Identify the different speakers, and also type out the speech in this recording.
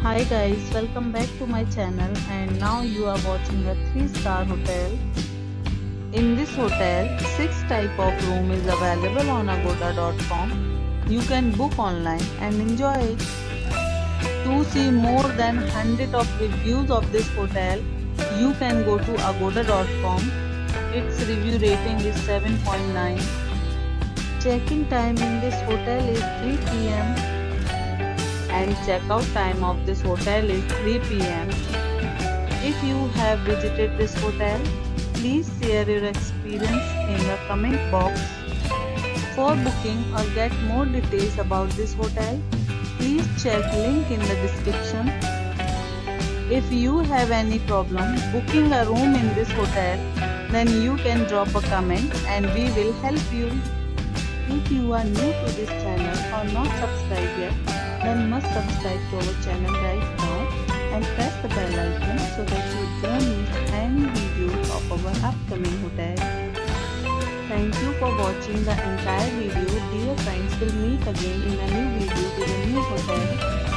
Speaker 1: Hi guys, welcome back to my channel and now you are watching a 3-star hotel. In this hotel, 6 type of room is available on agoda.com. You can book online and enjoy it. To see more than 100 of reviews of this hotel, you can go to agoda.com. Its review rating is 7.9. Check-in time in this hotel is 3 p.m. and checkout time of this hotel is 3 p.m. If you have visited this hotel, please share your experience in the comment box. For booking or get more details about this hotel, please check link in the description. If you have any problem booking a room in this hotel, then you can drop a comment and we will help you. If you are new to this channel or not subscribed yet, then must subscribe to our channel right now and press the bell icon so that you don't miss any videos of our upcoming hotel. Thank you for watching the entire video. Dear friends, will meet again in a new video with a new hotel.